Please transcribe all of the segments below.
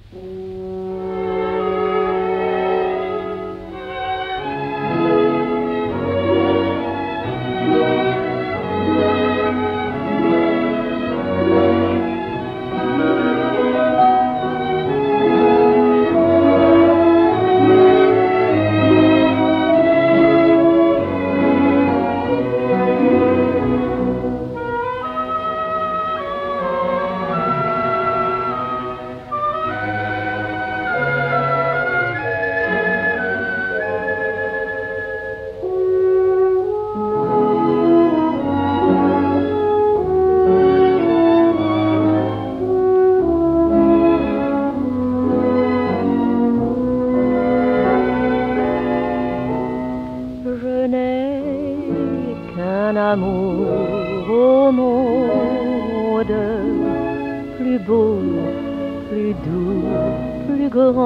Un amour au monde, plus beau, plus doux, plus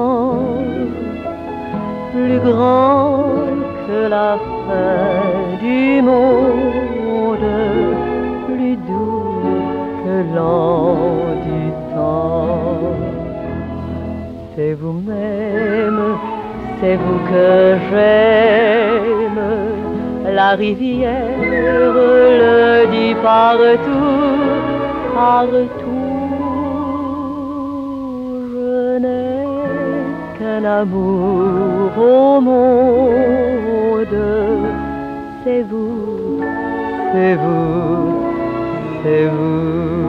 grand que la fin du monde, plus doux que l'an du temps. C'est vous-même, c'est vous que j'aime. La rivière le dit partout, partout. Je n'ai qu'un amour au monde. C'est vous, c'est vous, c'est vous.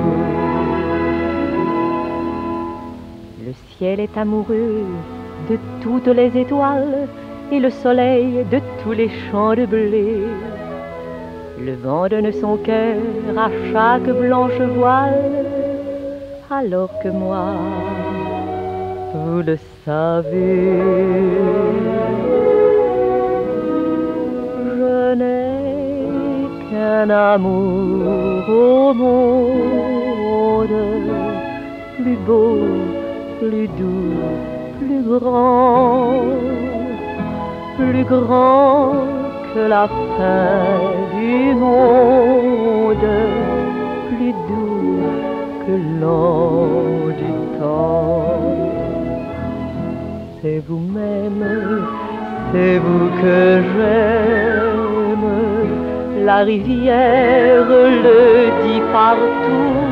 Le ciel est amoureux de toutes les étoiles et le soleil de tous les champs de blé. Le vent donne son cœur à chaque blanche voile, alors que moi, vous le savez, je n'ai qu'un amour au monde, plus beau, plus doux, plus grand que la fin du monde, plus doux que l'an du temps. C'est vous-même, c'est vous que j'aime. La rivière le dit partout,